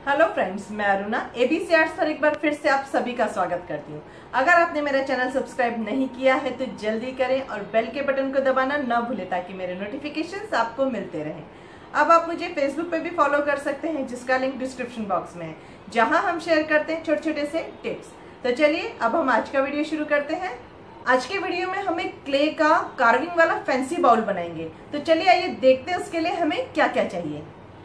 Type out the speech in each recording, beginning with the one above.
Hello friends, मैं Aruna ABC arts पर एक बार फिर से आप सभी का स्वागत करती हूँ। अगर आपने मेरा चैनल सब्सक्राइब नहीं किया है तो जल्दी करें और बेल के बटन को दबाना न भूलें ताकि मेरे नोटिफिकेशंस आपको मिलते रहें। अब आप मुझे फेसबुक पे भी फॉलो कर सकते हैं जिसका लिंक डिस्क्रिप्शन बॉक्स में है, जहाँ हम शेयर करते हैं छोटे छोटे से टिप्स। तो चलिए अब हम आज का वीडियो शुरू करते हैं। आज के वीडियो में हम एक क्ले का कार्विंग वाला फैंसी बाउल बनाएंगे। तो चलिए आइए देखते हैं उसके लिए हमें क्या क्या चाहिए।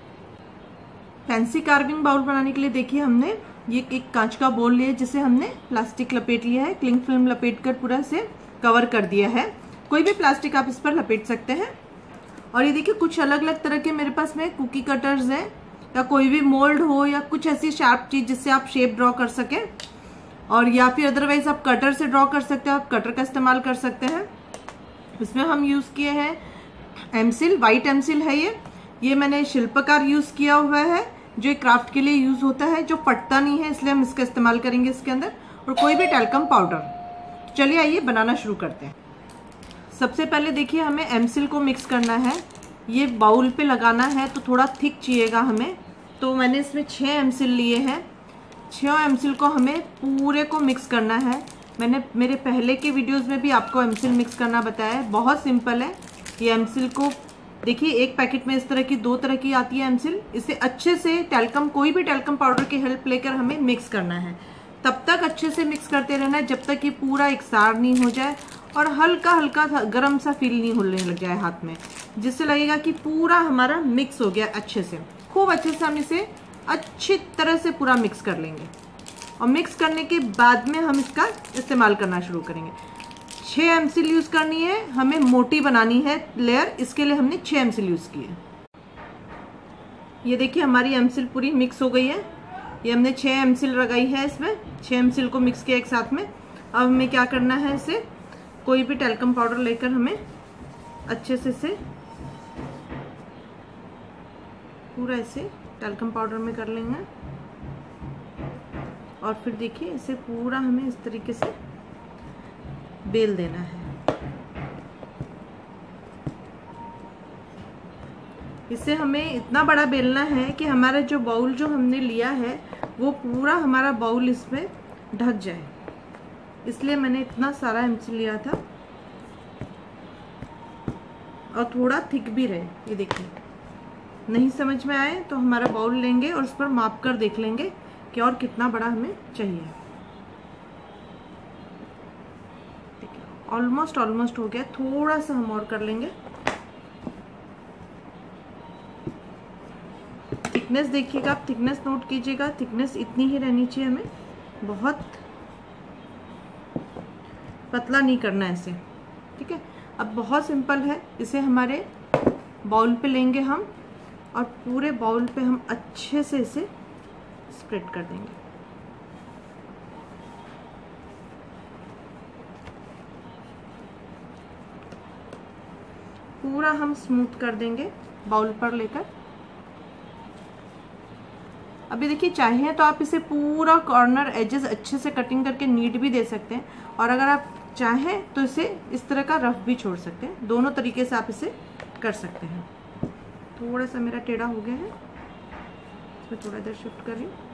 फैंसी कार्विंग बाउल बनाने के लिए देखिए हमने ये एक कांच का बाउल लिया है जिसे हमने प्लास्टिक लपेट लिया है, क्लिंग फिल्म लपेट कर पूरा से कवर कर दिया है। कोई भी प्लास्टिक आप इस पर लपेट सकते हैं। और ये देखिए कुछ अलग अलग तरह के मेरे पास में कुकी कटर्स हैं, या कोई भी मोल्ड हो या कुछ ऐसी शार्प चीज जिससे आप शेप ड्रॉ कर सके, और या फिर अदरवाइज आप कटर से ड्रॉ कर सकते हैं। आप कटर का इस्तेमाल कर सकते हैं। इसमें हम यूज किए हैं एमसिल, व्हाइट एमसिल है ये मैंने शिल्पकार यूज किया हुआ है जो एक क्राफ्ट के लिए यूज होता है, जो फटता नहीं है, इसलिए हम इसका इस्तेमाल करेंगे इसके अंदर। और कोई भी टैल्कम पाउडर। चलिए आइए बनाना शुरू करते हैं। सबसे पहले देखिए हमें एमसिल को मिक्स करना है। ये बाउल पे लगाना है तो थोड़ा थिक चाहिएगा हमें, तो मैंने इसमें 6 एमसिल लिए हैं। 6 एमसिल को हमें पूरे को मिक्स करना है। मैंने मेरे पहले के वीडियोस में भी आपको एमसिल मिक्स करना बताया है, बहुत सिंपल है। ये एमसिल को देखिए एक पैकेट में इस तरह की 2 तरह की आती है एमसिल। इसे अच्छे से टैल्कम, कोई भी टैल्कम पाउडर की हेल्प लेकर हमें मिक्स करना है। तब तक अच्छे से मिक्स करते रहना है जब तक ये पूरा एकसार नहीं हो जाए और हल्का हल्का गर्म सा फील नहीं होने लग जाए हाथ में, जिससे लगेगा कि पूरा हमारा मिक्स हो गया अच्छे से। खूब अच्छे से हम इसे अच्छी तरह से पूरा मिक्स कर लेंगे और मिक्स करने के बाद में हम इसका इस्तेमाल करना शुरू करेंगे। 6 एमसिल यूज करनी है, हमें मोटी बनानी है लेयर, इसके लिए हमने 6 एमसिल यूज की है। ये देखिए हमारी एमसिल पूरी मिक्स हो गई है। ये हमने 6 एमसिल लगाई है इसमें, 6 एमसिल को मिक्स किया एक साथ में। अब हमें क्या करना है, इसे कोई भी टैल्कम पाउडर लेकर हमें अच्छे से इसे पूरा ऐसे टैल्कम पाउडर में कर लेंगे। और फिर देखिए इसे पूरा हमें इस तरीके से बेल देना है। इसे हमें इतना बड़ा बेलना है कि हमारा जो बाउल जो हमने लिया है वो पूरा हमारा बाउल इसमें ढक जाए, इसलिए मैंने इतना सारा एमसिल लिया था। और थोड़ा थिक भी रहे। ये देखिए, नहीं समझ में आए तो हमारा बाउल लेंगे और उस पर माप कर देख लेंगे कि और कितना बड़ा हमें चाहिए। ऑलमोस्ट हो गया, थोड़ा सा हम और कर लेंगे। थिकनेस देखिएगा, आप थिकनेस नोट कीजिएगा, थिकनेस इतनी ही रहनी चाहिए हमें, बहुत पतला नहीं करना है इसे, ठीक है। अब बहुत सिंपल है, इसे हमारे बाउल पे लेंगे हम और पूरे बाउल पे हम अच्छे से इसे स्प्रेड कर देंगे। पूरा हम स्मूथ कर देंगे बाउल पर लेकर। अभी देखिए चाहे तो आप इसे पूरा कॉर्नर एजेस अच्छे से कटिंग करके नीट भी दे सकते हैं, और अगर आप चाहें तो इसे इस तरह का रफ भी छोड़ सकते हैं। दोनों तरीके से आप इसे कर सकते हैं। थोड़ा सा मेरा टेढ़ा हो गया है, इसमें थोड़ा इधर शिफ्ट कर रही हूँ।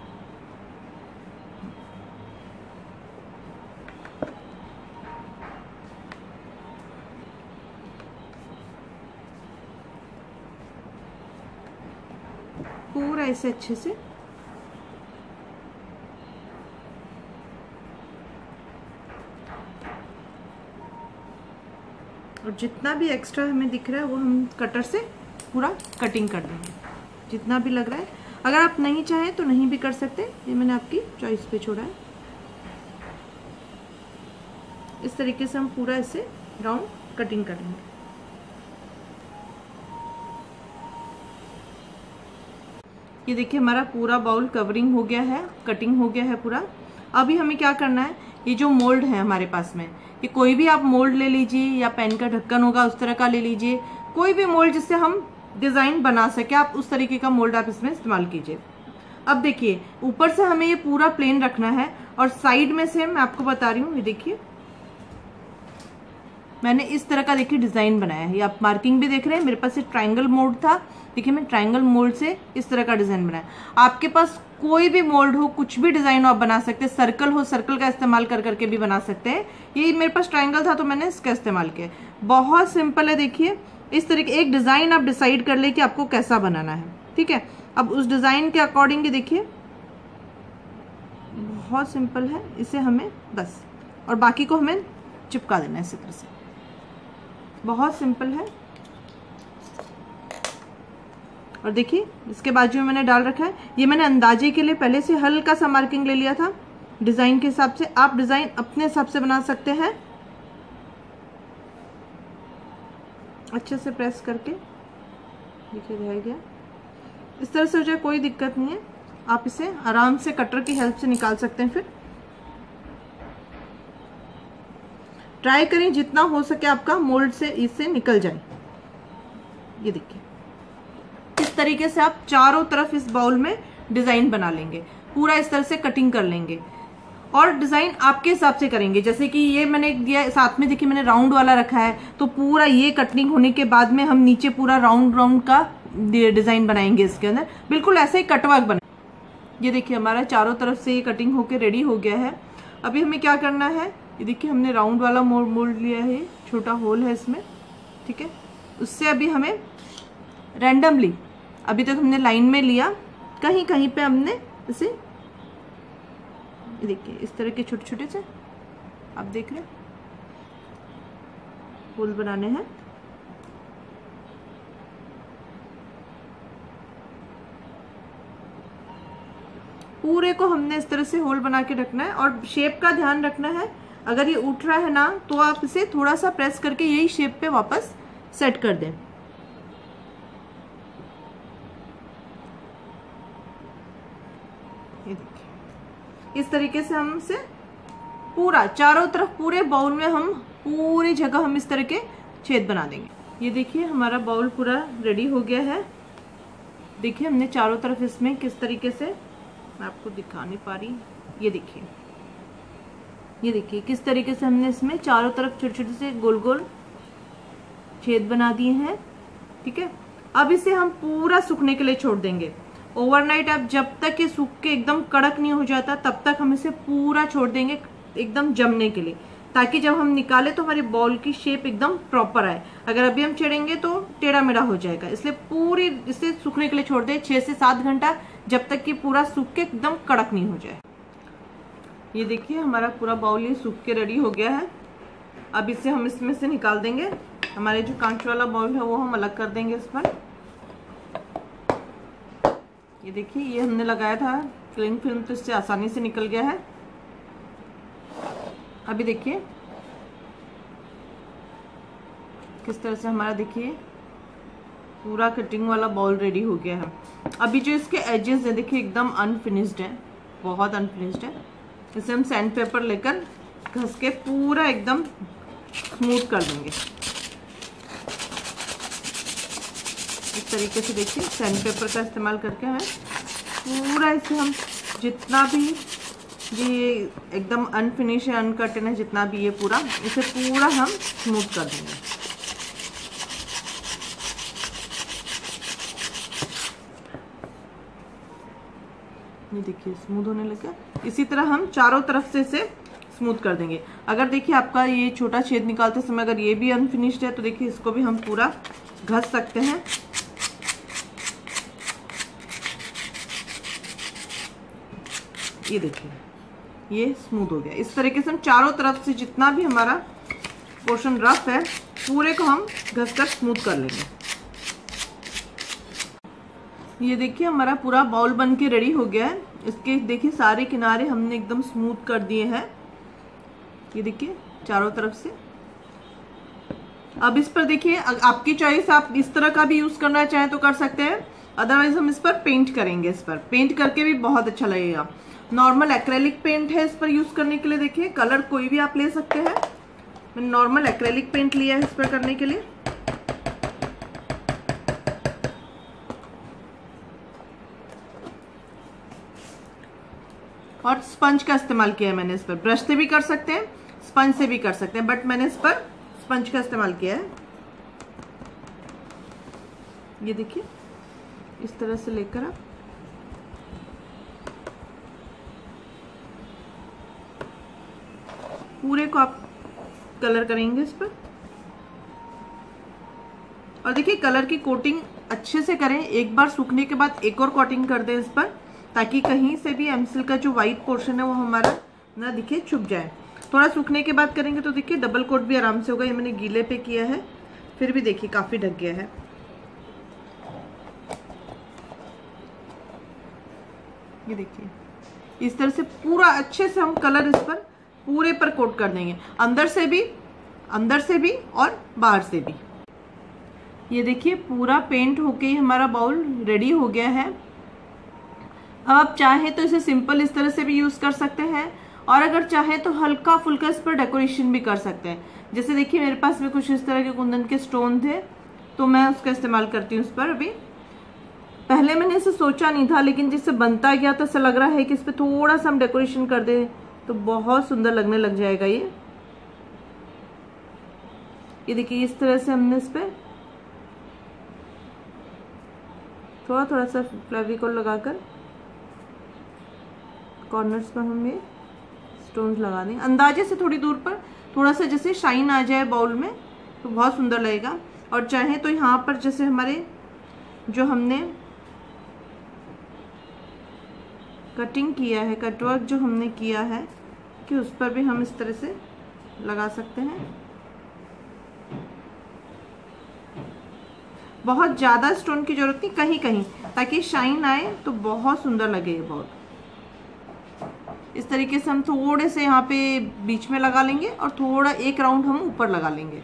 पूरा ऐसे अच्छे से और जितना भी एक्स्ट्रा हमें दिख रहा है वो हम कटर से पूरा कटिंग कर देंगे, जितना भी लग रहा है। अगर आप नहीं चाहें तो नहीं भी कर सकते, ये मैंने आपकी चॉइस पे छोड़ा है। इस तरीके से हम पूरा इसे राउंड कटिंग कर लेंगे। ये देखिए हमारा पूरा बाउल कवरिंग हो गया है, कटिंग हो गया है पूरा। अभी हमें क्या करना है, ये जो मोल्ड है हमारे पास में, ये कोई भी आप मोल्ड ले लीजिए, या पेन का ढक्कन होगा उस तरह का ले लीजिए, कोई भी मोल्ड जिससे हम डिजाइन बना सके, आप उस तरीके का मोल्ड आप इसमें इस्तेमाल कीजिए। अब देखिए ऊपर से हमें ये पूरा प्लेन रखना है और साइड में से मैं आपको बता रही हूँ, ये देखिए मैंने इस तरह का देखिए डिजाइन बनाया है। ये आप मार्किंग भी देख रहे हैं, मेरे पास एक ट्रायंगल मोल्ड था, देखिए मैं ट्रायंगल मोल्ड से इस तरह का डिजाइन बनाया। आपके पास कोई भी मोल्ड हो, कुछ भी डिजाइन आप बना सकते हैं। सर्कल हो, सर्कल का इस्तेमाल कर करके भी बना सकते हैं। ये मेरे पास ट्रायंगल था तो मैंने इसका इस्तेमाल किया। बहुत सिंपल है, देखिए इस तरीके एक डिजाइन आप डिसाइड कर ले कि आपको कैसा बनाना है, ठीक है। अब उस डिजाइन के अकॉर्डिंग देखिए बहुत सिंपल है, इसे हमें बस और बाकी को हमें चिपका देना है इसी तरह से, बहुत सिंपल है। और देखिए इसके बाजू में मैंने डाल रखा है, ये मैंने अंदाजे के लिए पहले से हल्का सा मार्किंग ले लिया था डिजाइन के हिसाब से। आप डिजाइन अपने हिसाब से बना सकते हैं, अच्छे से प्रेस करके देखिए रह गया, इस तरह से हो जाए कोई दिक्कत नहीं है। आप इसे आराम से कटर की हेल्प से निकाल सकते हैं। फिर ट्राई करें जितना हो सके आपका मोल्ड से इससे निकल जाए। ये देखिए इस तरीके से आप चारों तरफ इस बाउल में डिजाइन बना लेंगे, पूरा इस तरह से कटिंग कर लेंगे और डिजाइन आपके हिसाब से करेंगे। जैसे कि ये मैंने दिया साथ में, देखिए मैंने राउंड वाला रखा है, तो पूरा ये कटिंग होने के बाद में हम नीचे पूरा राउंड राउंड का डिजाइन बनाएंगे इसके अंदर, बिल्कुल ऐसे ही कटवर्क बना। ये देखिए हमारा चारों तरफ से ये कटिंग होके रेडी हो गया है। अभी हमें क्या करना है, ये देखिए हमने राउंड वाला मोल्ड लिया है, छोटा होल है इसमें, ठीक है। उससे अभी हमें रैंडमली, अभी तक हमने लाइन में लिया, कहीं कहीं पे हमने इसे देखिए इस तरह के छोटे छोटे से आप देख रहे हैं होल बनाने हैं। पूरे को हमने इस तरह से होल बना के रखना है और शेप का ध्यान रखना है। अगर ये उठ रहा है ना तो आप इसे थोड़ा सा प्रेस करके यही शेप पे वापस सेट कर दें। ये देखिए इस तरीके से हम इसे पूरा चारों तरफ पूरे बाउल में हम पूरी जगह हम इस तरह के छेद बना देंगे। ये देखिए हमारा बाउल पूरा रेडी हो गया है। देखिए हमने चारों तरफ इसमें किस तरीके से, मैं आपको दिखा नहीं पा रही, ये देखिए किस तरीके से हमने इसमें चारों तरफ छोटे छोटे से गोल गोल छेद बना दिए हैं, ठीक है। अब इसे हम पूरा सूखने के लिए छोड़ देंगे ओवरनाइट। अब जब तक ये सूख के एकदम कड़क नहीं हो जाता तब तक हम इसे पूरा छोड़ देंगे एकदम जमने के लिए, ताकि जब हम निकाले तो हमारी बॉल की शेप एकदम प्रॉपर आए। अगर अभी हम छेड़ेंगे तो टेढ़ा मेढ़ा हो जाएगा, इसलिए पूरी इसे सूखने के लिए छोड़ दें 6 से 7 घंटा, जब तक कि पूरा सूख के एकदम कड़क नहीं हो जाए। ये देखिए हमारा पूरा बाउल ये सूख के रेडी हो गया है। अब इसे हम इसमें से निकाल देंगे। हमारे जो कांच वाला बाउल है वो हम अलग कर देंगे इस पर। ये देखिए ये हमने लगाया था क्लिंग फिल्म, तो इससे आसानी से निकल गया है। अभी देखिए किस तरह से हमारा देखिए पूरा कटिंग वाला बाउल रेडी हो गया है। अभी जो इसके एजेस है देखिए एकदम अनफिनिश्ड है, बहुत अनफिनिश्ड है। इसे हम सैंड पेपर लेकर घस के पूरा एकदम स्मूथ कर देंगे। इस तरीके से देखिए सैंड पेपर का इस्तेमाल करके हमें पूरा इसे हम जितना भी ये एकदम अनफिनिश है, अनकटन है, जितना भी ये पूरा इसे पूरा हम स्मूथ कर देंगे। ये देखिए स्मूथ होने लगा। इसी तरह हम चारों तरफ से इसे स्मूथ कर देंगे। अगर देखिए आपका ये छोटा छेद निकालते समय अगर ये भी अनफिनिश्ड है तो देखिए इसको भी हम पूरा घस सकते हैं। ये देखिए ये स्मूथ हो गया। इस तरीके से हम चारों तरफ से जितना भी हमारा पोर्शन रफ है पूरे को हम घस कर स्मूथ कर लेंगे। ये देखिए हमारा पूरा बाउल बन के रेडी हो गया है। इसके देखिए सारे किनारे हमने एकदम स्मूथ कर दिए हैं। ये देखिए चारों तरफ से। अब इस पर देखिए आपकी चॉइस, आप इस तरह का भी यूज करना चाहें तो कर सकते हैं, अदरवाइज हम इस पर पेंट करेंगे। इस पर पेंट करके भी बहुत अच्छा लगेगा। नॉर्मल एक्रेलिक पेंट है इस पर यूज करने के लिए। देखिए कलर कोई भी आप ले सकते हैं। मैंने नॉर्मल एक्रेलिक पेंट लिया है इस पर करने के लिए। और स्पंज का इस्तेमाल किया है मैंने इस पर। ब्रश से भी कर सकते हैं, स्पंज से भी कर सकते हैं, बट मैंने इस पर स्पंज का इस्तेमाल किया है। ये देखिए इस तरह से लेकर आप पूरे को आप कलर करेंगे इस पर। और देखिए कलर की कोटिंग अच्छे से करें, एक बार सूखने के बाद एक और कोटिंग कर दें इस पर, ताकि कहीं से भी एमसिल का जो वाइट पोर्शन है वो हमारा ना दिखे, छुप जाए। थोड़ा सूखने के बाद करेंगे तो देखिए डबल कोट भी आराम से होगा। ये मैंने गीले पे किया है, फिर भी देखिए काफी ढक गया है। ये देखिए इस तरह से पूरा अच्छे से हम कलर इस पर पूरे पर कोट कर देंगे, अंदर से भी और बाहर से भी। ये देखिए पूरा पेंट होके हमारा बाउल रेडी हो गया है। अब आप चाहें तो इसे सिंपल इस तरह से भी यूज कर सकते हैं, और अगर चाहें तो हल्का फुल्का इस पर डेकोरेशन भी कर सकते हैं। जैसे देखिए मेरे पास भी कुछ इस तरह के कुंदन के स्टोन थे, तो मैं उसका इस्तेमाल करती हूँ इस पर। अभी पहले मैंने इसे सोचा नहीं था, लेकिन जिससे बनता गया तो ऐसा लग रहा है कि इस पर थोड़ा सा हम डेकोरेशन कर दें तो बहुत सुंदर लगने लग जाएगा। ये देखिए इस तरह से हमने इस पे थोड़ा थोड़ा सा फेविकोल लगाकर कॉर्नर्स पर हम ये स्टोन्स लगा देंगे, अंदाजे से थोड़ी दूर पर, थोड़ा सा जैसे शाइन आ जाए बाउल में तो बहुत सुंदर लगेगा। और चाहे तो यहाँ पर जैसे हमारे जो हमने कटिंग किया है, कटवर्क जो हमने किया है, कि उस पर भी हम इस तरह से लगा सकते हैं। बहुत ज़्यादा स्टोन की जरूरत नहीं, कहीं कहीं, ताकि शाइन आए तो बहुत सुंदर लगे ये बाउल। इस तरीके से हम थोड़े से यहाँ पे बीच में लगा लेंगे और थोड़ा एक राउंड हम ऊपर लगा लेंगे।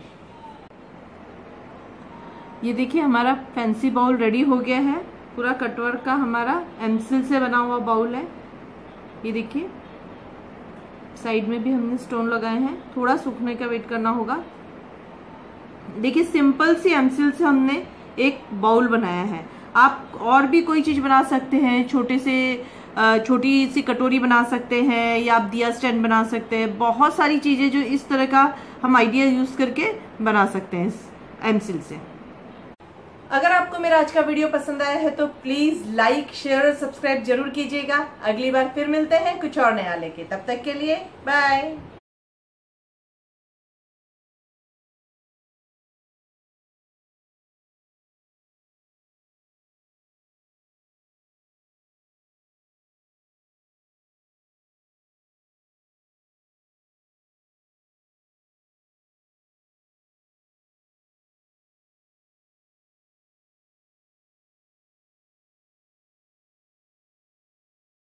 ये देखिए हमारा फैंसी बाउल रेडी हो गया है। पूरा कटवर्क का हमारा एमसिल से बना हुआ बाउल है। ये देखिए साइड में भी हमने स्टोन लगाए हैं, थोड़ा सूखने का वेट करना होगा। देखिए सिंपल सी एमसिल से हमने एक बाउल बनाया है। आप और भी कोई चीज बना सकते हैं, छोटी सी कटोरी बना सकते हैं, या आप दिया स्टैंड बना सकते हैं। बहुत सारी चीजें जो इस तरह का हम आइडिया यूज करके बना सकते हैं इस एमसिल से। अगर आपको मेरा आज का वीडियो पसंद आया है तो प्लीज लाइक, शेयर और सब्सक्राइब जरूर कीजिएगा। अगली बार फिर मिलते हैं कुछ और नया लेके, तब तक के लिए बाय।